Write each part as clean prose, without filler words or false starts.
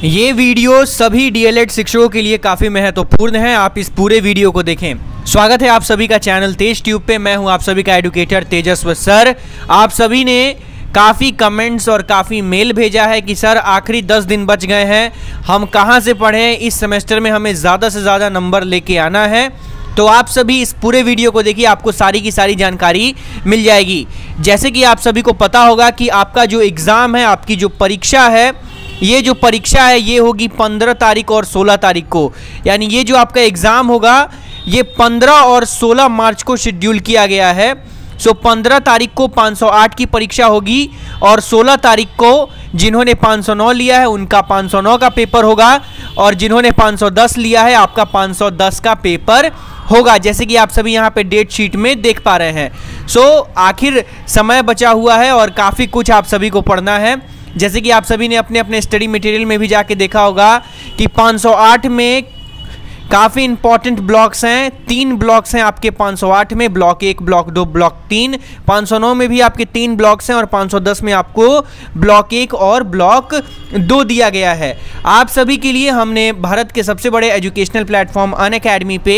ये वीडियो सभी डीएलएड शिक्षकों के लिए काफ़ी महत्वपूर्ण है। आप इस पूरे वीडियो को देखें। स्वागत है आप सभी का चैनल तेज ट्यूब पे। मैं हूं आप सभी का एडुकेटर तेजस्व सर। आप सभी ने काफ़ी कमेंट्स और काफ़ी मेल भेजा है कि सर आखिरी 10 दिन बच गए हैं, हम कहां से पढ़ें, इस सेमेस्टर में हमें ज़्यादा से ज़्यादा नंबर लेके आना है। तो आप सभी इस पूरे वीडियो को देखिए, आपको सारी की सारी जानकारी मिल जाएगी। जैसे कि आप सभी को पता होगा कि आपका जो एग्ज़ाम है, आपकी जो परीक्षा है, ये जो परीक्षा है ये होगी 15 तारीख और 16 तारीख को। यानी ये जो आपका एग्ज़ाम होगा ये 15 और 16 मार्च को शेड्यूल किया गया है। सो 15 तारीख को 508 की परीक्षा होगी और 16 तारीख को जिन्होंने 509 लिया है उनका 509 का पेपर होगा और जिन्होंने 510 लिया है आपका 510 का पेपर होगा, जैसे कि आप सभी यहाँ पे डेट शीट में देख पा रहे हैं। सो आखिर समय बचा हुआ है और काफ़ी कुछ आप सभी को पढ़ना है। जैसे कि आप सभी ने अपने अपने स्टडी मटेरियल में भी जाके देखा होगा कि 508 में काफ़ी इंपॉर्टेंट ब्लॉक्स हैं। 3 ब्लॉक्स हैं आपके 508 में, ब्लॉक 1, ब्लॉक 2, ब्लॉक 3। 509 में भी आपके 3 ब्लॉक्स हैं और 510 में आपको ब्लॉक 1 और ब्लॉक 2 दिया गया है। आप सभी के लिए हमने भारत के सबसे बड़े एजुकेशनल प्लेटफॉर्म अनअकैडमी पे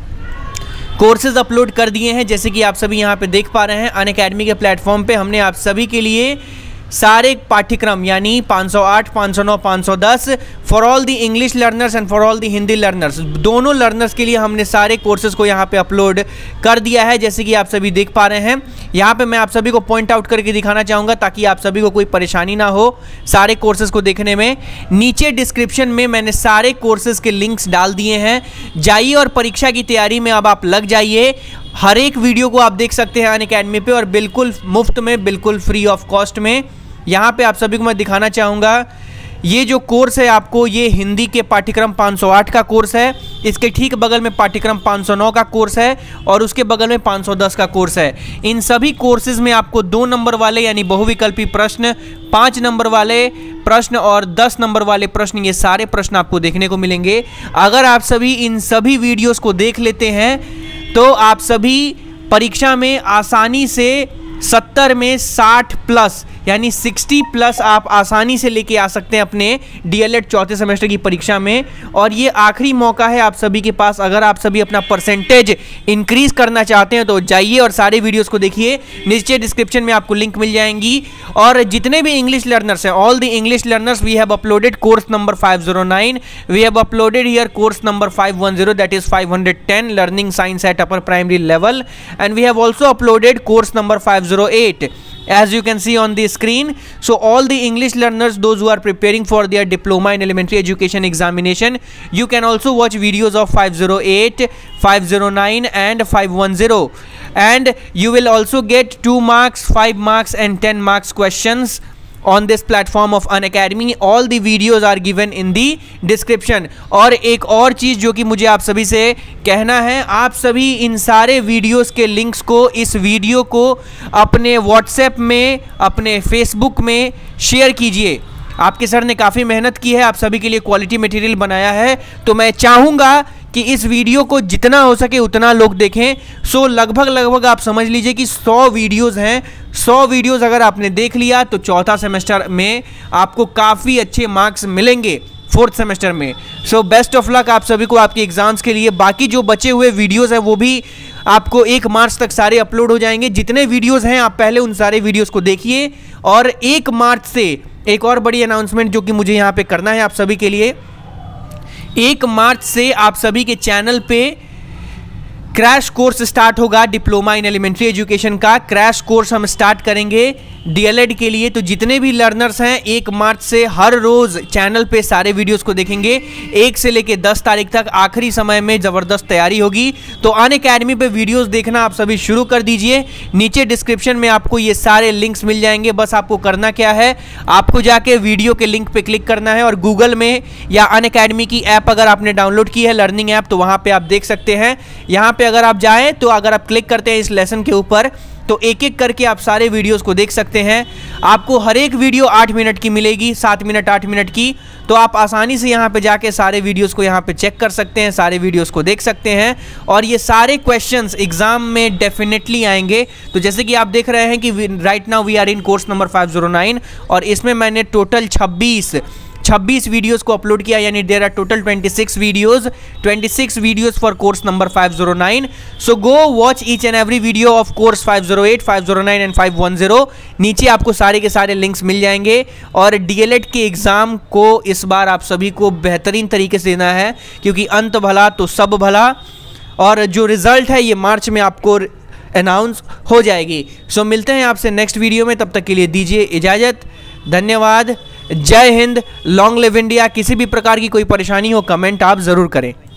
कोर्सेज अपलोड कर दिए हैं। जैसे कि आप सभी यहाँ पे देख पा रहे हैं, अनअकैडमी के प्लेटफॉर्म पे हमने आप सभी के लिए सारे पाठ्यक्रम यानी 508, 509, 510 for all the English learners and for all the Hindi learners, दोनों लर्नर्स के लिए हमने सारे कोर्सेज को यहाँ पे अपलोड कर दिया है। जैसे कि आप सभी देख पा रहे हैं, यहाँ पे मैं आप सभी को पॉइंट आउट करके दिखाना चाहूँगा ताकि आप सभी को कोई परेशानी ना हो सारे कोर्सेज को देखने में। नीचे डिस्क्रिप्शन में मैंने सारे कोर्सेज के लिंक्स डाल दिए हैं। जाइए और परीक्षा की तैयारी में अब आप लग जाइए। हर एक वीडियो को आप देख सकते हैं अनअकैडमी पे और बिल्कुल मुफ्त में, बिल्कुल फ्री ऑफ कॉस्ट में। यहाँ पे आप सभी को मैं दिखाना चाहूँगा, ये जो कोर्स है आपको, ये हिंदी के पाठ्यक्रम 508 का कोर्स है। इसके ठीक बगल में पाठ्यक्रम 509 का कोर्स है और उसके बगल में 510 का कोर्स है। इन सभी कोर्सेज में आपको 2 नंबर वाले यानी बहुविकल्पी प्रश्न, 5 नंबर वाले प्रश्न और 10 नंबर वाले प्रश्न, ये सारे प्रश्न आपको देखने को मिलेंगे। अगर आप सभी इन सभी वीडियोस को देख लेते हैं तो आप सभी परीक्षा में आसानी से 70 में 60 प्लस यानी 60 प्लस आप आसानी से लेके आ सकते हैं अपने डीएलएड चौथे सेमेस्टर की परीक्षा में। और ये आखिरी मौका है आप सभी के पास। अगर आप सभी अपना परसेंटेज इंक्रीज करना चाहते हैं तो जाइए और सारे वीडियोस को देखिए। नीचे डिस्क्रिप्शन में आपको लिंक मिल जाएंगी। और जितने भी इंग्लिश लर्नर्स हैं, all the English learners, we have uploaded course number 509, we have uploaded here course number 510, that is 510 learning science at upper primary level, and we have also uploaded course number 508 as you can see on the screen. So all the English learners, those who are preparing for their diploma in elementary education examination, you can also watch videos of 508, 509 and 510, and you will also get 2 marks, 5 marks and 10 marks questions on this platform of Unacademy. All the videos are given in the description. और एक और चीज़ जो कि मुझे आप सभी से कहना है, आप सभी इन सारे वीडियोस के लिंक्स को, इस वीडियो को अपने व्हाट्सएप में, अपने फेसबुक में शेयर कीजिए। आपके सर ने काफ़ी मेहनत की है, आप सभी के लिए क्वालिटी मटेरियल बनाया है, तो मैं चाहूँगा कि इस वीडियो को जितना हो सके उतना लोग देखें। सो लगभग आप समझ लीजिए कि 100 वीडियोस हैं। 100 वीडियोस अगर आपने देख लिया तो चौथा सेमेस्टर में आपको काफ़ी अच्छे मार्क्स मिलेंगे 4th सेमेस्टर में। सो बेस्ट ऑफ लक आप सभी को आपके एग्जाम्स के लिए। बाकी जो बचे हुए वीडियोस हैं वो भी आपको 1 मार्च तक सारे अपलोड हो जाएंगे। जितने वीडियोस हैं आप पहले उन सारे वीडियोस को देखिए। और 1 मार्च से एक और बड़ी अनाउंसमेंट जो कि मुझे यहाँ पे करना है आप सभी के लिए, 1 मार्च से आप सभी के चैनल पे क्रैश कोर्स स्टार्ट होगा। डिप्लोमा इन एलिमेंट्री एजुकेशन का क्रैश कोर्स हम स्टार्ट करेंगे डीएलएड के लिए। तो जितने भी लर्नर्स हैं 1 मार्च से हर रोज़ चैनल पे सारे वीडियोस को देखेंगे। 1 से लेके 10 तारीख तक आखिरी समय में ज़बरदस्त तैयारी होगी। तो अनअकैडमी पे वीडियोस देखना आप सभी शुरू कर दीजिए। नीचे डिस्क्रिप्शन में आपको ये सारे लिंक्स मिल जाएंगे। बस आपको करना क्या है, आपको जाके वीडियो के लिंक पे क्लिक करना है और गूगल में या अनअकैडमी की ऐप अगर आपने डाउनलोड की है, लर्निंग ऐप, तो वहाँ पर आप देख सकते हैं। यहाँ पर अगर आप जाएँ तो अगर आप क्लिक करते हैं इस लेसन के ऊपर तो एक एक करके आप सारे वीडियोस को देख सकते हैं। आपको हर एक वीडियो 8 मिनट की मिलेगी, 7 मिनट 8 मिनट की। तो आप आसानी से यहाँ पे जाके सारे वीडियोस को यहाँ पे चेक कर सकते हैं, सारे वीडियोस को देख सकते हैं और ये सारे क्वेश्चंस एग्जाम में डेफिनेटली आएंगे। तो जैसे कि आप देख रहे हैं कि right now we are in course number 509 और इसमें मैंने टोटल 26 26 वीडियोस को अपलोड किया, यानी there are total 26 videos for course number 509. So go watch each and every video of course 508, 509 and 510. नीचे आपको सारे के सारे लिंक्स मिल जाएंगे. और डीएलएड के एग्जाम को इस बार आप सभी को बेहतरीन तरीके से देना है, क्योंकि अंत भला तो सब भला. और जो रिजल्ट है ये मार्च में आपको अनाउंस हो जाएगी. सो मिलते हैं आपसे नेक्स्ट वीडियो में, तब तक के लिए दीजिए इजाज़त. धन्यवाद. जय हिंद. Long live India. किसी भी प्रकार की कोई परेशानी हो कमेंट आप ज़रूर करें.